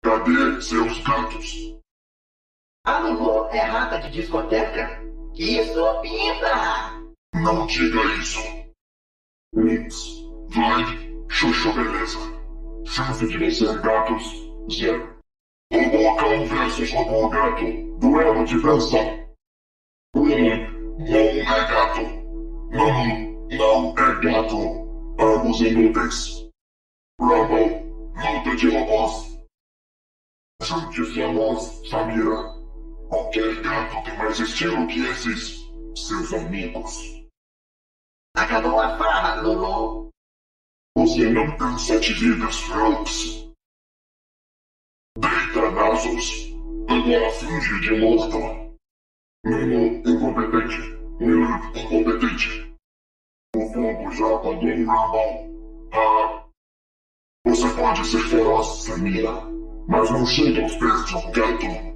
Cadê seus gatos? A Lulu é rata de discoteca? Isso pinta! Não diga isso. Blitz, vai, chuchu beleza. Chance de vencer gatos, 0. Robocão versus Robogato, duelo de dança. Lulu não é gato. Lulu não é gato. Ambos inúteis. Rumble, luta de robôs. Junte-se a nós, Samira. Qualquer gato tem mais estilo que esses seus amigos. Acabou a farra, Lulu. Você não tem 7 vidas, Frogs. Deita nasos. Agora finge de morto. Lulu incompetente. Lulu incompetente. O fogo já apagou o Rumble. Você pode ser feroz, Samira, mas não chega aos pés de um gato.